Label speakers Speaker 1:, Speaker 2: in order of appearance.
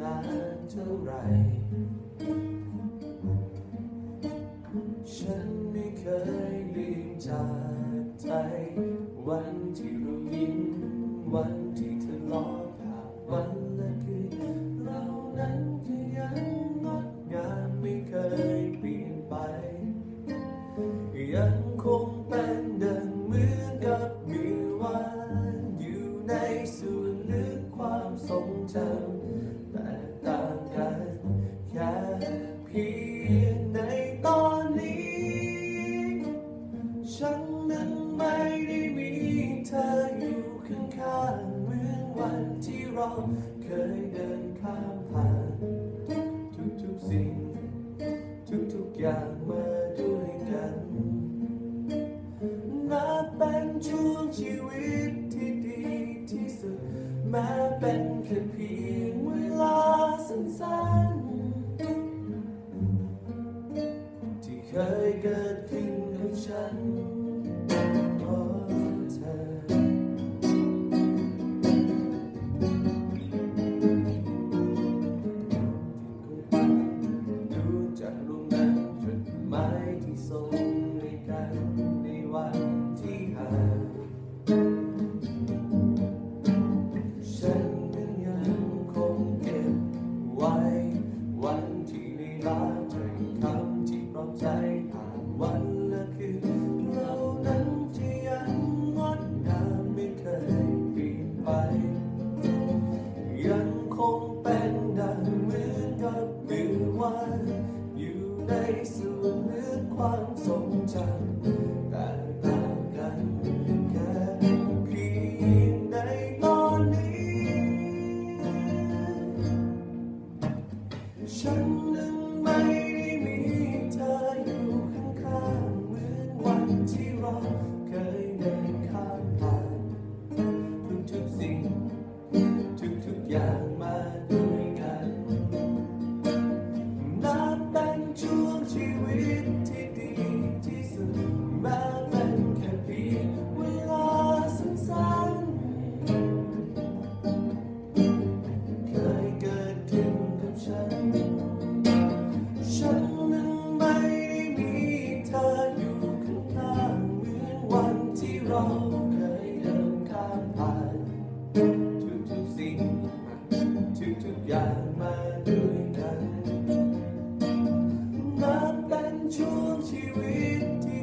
Speaker 1: นานเท่าไหร่ฉันไม่เคยลืมจากใจวันที่เรายิ้มวันที่เธอลอยผ่านวันและคืนเรานั้นก็ยังงดงามไม่เคยเปลี่ยนไปยังคงเป็นดังเหมือนกับเมื่อวานอยู่ในส่วนลึกความทรงจำแต่ต่างกันแค่เพียงในตอนนี้ฉันนั้นไม่ได้มีเธออยู่ข้างๆเหมือนวันที่เราเคยเดินข้ามผ่านทุกๆสิ่งทุกๆอย่างมาด้วยกันนับเป็นช่วงชีวิตที่ดีที่สุดแม้เป็นแค่เพียงเวลาสั้นๆที่เคยเกิดขึ้นกับฉันเพราะเธอดูจากรูปนั้นจดหมายที่ส่งให้กันในวันที่ห่างฉันนั้นยังคงเก็บไว้วันที่ได้รักใจคำที่ปลอบใจผ่านวันและคืนเรานั้นจะยังงดงามไม่เคยเปลี่ยนไปยังคงเป็นดังเหมือนกับเมื่อวานอยู่ในส่วนลึกความทรงจำแต่ต่างกันแค่เพียงในตอนนี้ฉันนั้นไม่ได้มีเธออยู่ข้างๆเหมือนวันที่เราเคยเดินข้ามผ่านทุกๆสิ่งทุกๆอย่างมาด้วยกันนับเป็นช่วงชีวิตที่ดีที่สุดแม้เป็นแค่เพียงเวลาสั้นๆเคยเกิดขึ้นกับฉันนั้นไม่ได้มีเธออยู่ข้างๆเหมือนวันที่เราเคยเดินข้ามผ่านทุกๆสิ่งทุกๆอย่างมาด้วยกันนับเป็นช่วงชีวิตที่